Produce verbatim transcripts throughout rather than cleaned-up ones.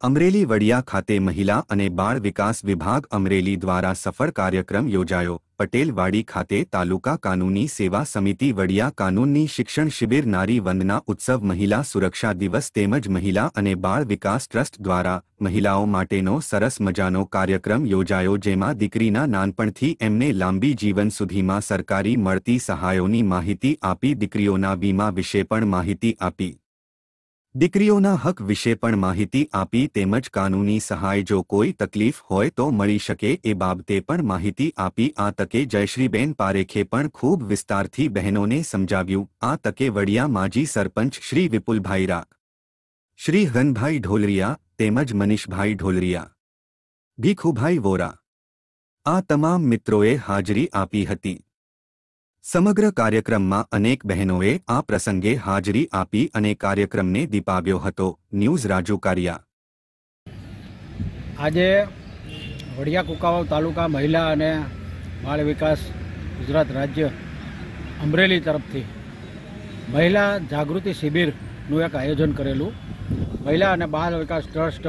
અમરેલી વડિયા ખાતે મહિલા અને બાળ વિકાસ વિભાગ અમરેલી દ્વારા સફળ કાર્યક્રમ યોજાયો। પટેલવાડી ખાતે તાલુકા કાનૂની સેવા સમિતિ વડિયા કાનૂની શિક્ષણ શિબિર નારી વંદના ઉત્સવ મહિલા સુરક્ષા દિવસ તેમજ મહિલા અને બાળ વિકાસ ટ્રસ્ટ દ્વારા મહિલાઓ માટેનો સરસ મજાનો કાર્યક્રમ યોજાયો, જેમાં દીકરીના નાનપણથી એમને લાંબી જીવન સુધીમાં સરકારી મળતી સહાયોની માહિતી આપી, દીકરીઓના વીમા વિશે પણ માહિતી આપી, દીકરીઓના હક વિશે પણ માહિતી આપી તેમજ કાનૂની સહાય જો કોઈ તકલીફ હોય તો મળી શકે એ બાબતે પણ માહિતી આપી। આ તકે જયશ્રીબેન પારેખે પણ ખૂબ વિસ્તારથી બહેનોને સમજાવ્યું। આ તકે વડિયા માજી સરપંચ શ્રી વિપુલભાઈ રાક, શ્રી ઘનભાઈ ઢોલરિયા તેમજ મનીષભાઈ ઢોલરિયા, ભીખુભાઈ વોરા આ તમામ મિત્રોએ હાજરી આપી હતી। સમગ્ર કાર્યક્રમમાં અનેક બહેનોએ આ પ્રસંગે હાજરી આપી અને કાર્યક્રમને દીપાવ્યો હતો। ન્યૂઝ રાજુ કારિયા। આજે વડિયા કુકાવાવ તાલુકા મહિલા અને બાળ વિકાસ ગુજરાત રાજ્ય અમરેલી તરફથી મહિલા જાગૃતિ શિબિરનું એક આયોજન કરેલું। મહિલા અને બાળ વિકાસ ટ્રસ્ટ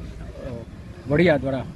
વડિયા દ્વારા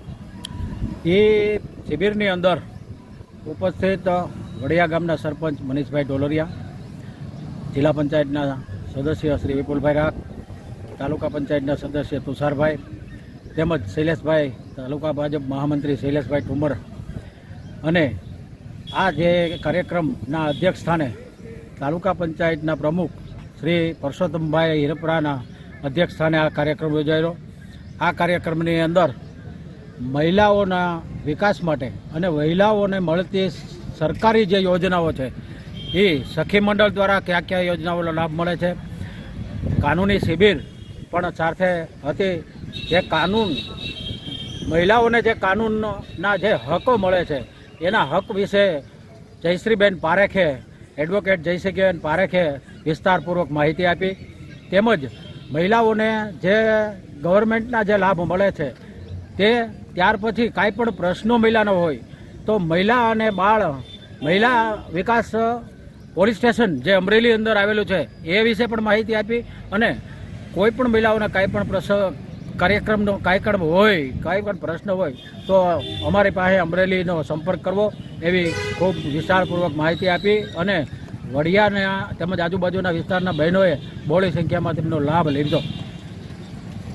એ શિબિરની અંદર ઉપસ્થિત વડિયા ગામના સરપંચ મનીષભાઈ ઢોલરિયા, જિલ્લા પંચાયતના સદસ્ય શ્રી વિપુલભાઈ રાક, તાલુકા પંચાયતના સદસ્ય તુષારભાઈ તેમજ શૈલેષભાઈ, તાલુકા ભાજપ મહામંત્રી શૈલેષભાઈ ઠુમર અને આ જે કાર્યક્રમના અધ્યક્ષ સ્થાને તાલુકા પંચાયતના પ્રમુખ શ્રી પરસોત્તમભાઈ હિરપરાના અધ્યક્ષ સ્થાને આ કાર્યક્રમ યોજાયેલો। આ કાર્યક્રમની અંદર મહિલાઓના વિકાસ માટે અને મહિલાઓને મળતી સરકારી જે યોજનાઓ છે એ સખી મંડળ દ્વારા કયા કયા યોજનાઓનો લાભ મળે છે, કાનૂની શિબિર પણ સાથે હતી। જે કાનૂન મહિલાઓને જે કાનૂનના જે હકો મળે છે એના હક વિશે જયશ્રીબેન પારેખે, એડવોકેટ જયશ્રીબેન પારેખે વિસ્તારપૂર્વક માહિતી આપી તેમજ મહિલાઓને જે ગવર્મેન્ટના જે લાભ મળે છે તે ત્યાર પછી કાંઈ પણ પ્રશ્નો મહિલાનો હોય તો મહિલા અને બાળ મહિલા વિકાસ પોલીસ સ્ટેશન જે અમરેલી અંદર આવેલું છે એ વિશે પણ માહિતી આપી અને કોઈ પણ મહિલાઓને કાંઈ પણ પ્રસંગ કાર્યક્રમનો કાંઈ પણ હોય, કાંઈ પણ પ્રશ્ન હોય તો અમારી પાસે અમરેલીનો સંપર્ક કરવો એવી ખૂબ વિસ્તારપૂર્વક માહિતી આપી અને વડિયાના તેમજ આજુબાજુના વિસ્તારના બહેનોએ બહોળી સંખ્યામાં તેમનો લાભ લીધો।